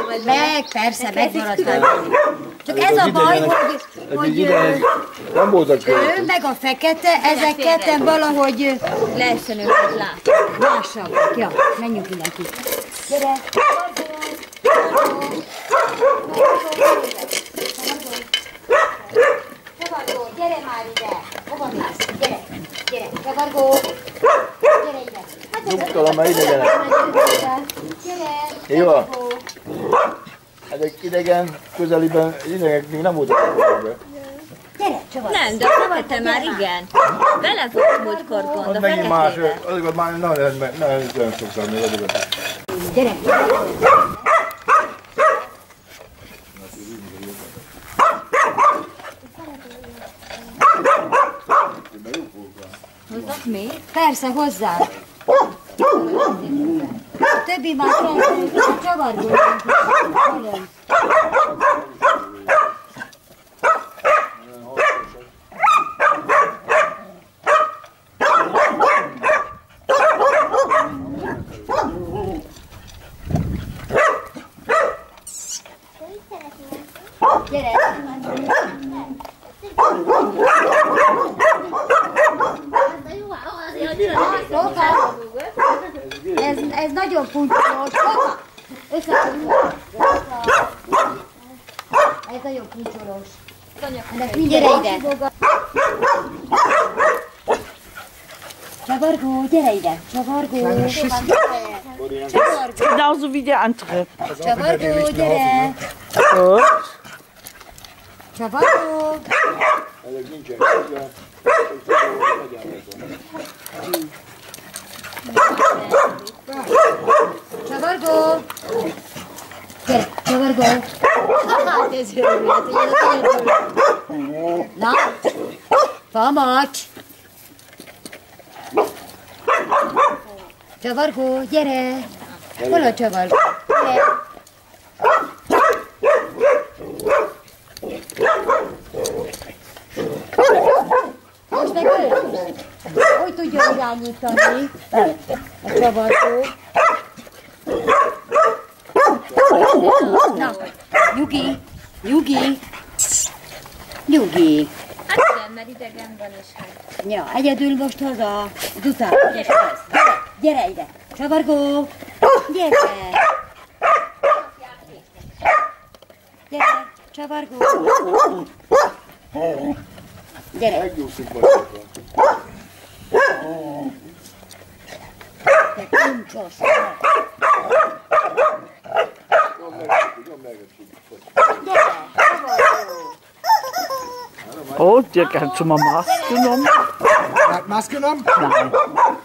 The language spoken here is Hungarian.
Meg, persze, megmarad fel. Csak ez a baj, hogy nem voltak ő meg a fekete, ezek ketten valahogy lehessen őket látni. Lássanak, ja, menjünk mindenki. Gyere! Csavargó, gyere már ide! Hova mész? Gyere, gyere, Csavargó! Gyere ide! Nyugtalan, már idegenek. Gyere, Jó. Ezek idegen, közelében, idegenek még nem voltak. Gyere, Csavargó! Nem, de a fekete már igen. Vele volt múltkor gond, a Megint más, feketével. azokat már nem szoktam még azokat. Gyere! Hozzak még? Persze, hozzá! A többi már a Csavargó. Gyere! Ez nagyon puncsolós. Ez nagyon puncsolós. Gyere ide! Csavargó, gyere ide! Csavargó! Genauso wie der andere. Csavargó, gyere! Gut. Csavargó! Ezek nincsenek. Csavargó! Gyere, Csavargó! Hát ez hőrült, na, Famacs! Csavargó, gyere! Hol a Csavargó? Gyere! Most meg ő? Hogy tudja irányítani a Csavargó? Na, nyugi, nyugi, nyugi. Hát igen, mert idegen van is hát. Ja, egyedül most haza, után. Gyere ide, Csavargó, gyere. Gyere, Csavargó. Gyere. Megnyugszik most. Te kuncsos. Oh, der hat schon mal Maß genommen. Maske genommen? Nein.